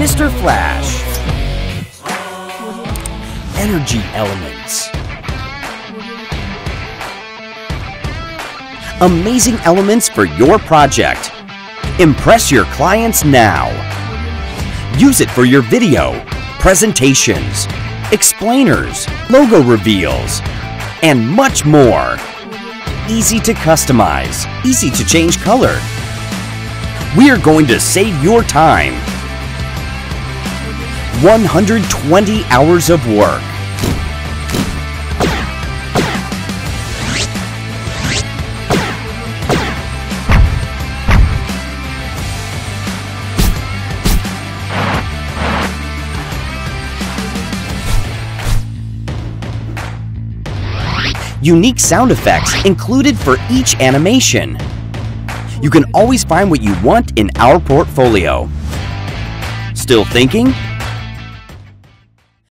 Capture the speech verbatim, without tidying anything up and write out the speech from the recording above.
Mister Flash. Energy elements. Amazing elements for your project. Impress your clients now. Use it for your video, presentations, explainers, logo reveals, and much more. Easy to customize, easy to change color. We are going to save your time. one hundred twenty hours of work. Unique sound effects included for each animation. You can always find what you want in our portfolio. Still thinking?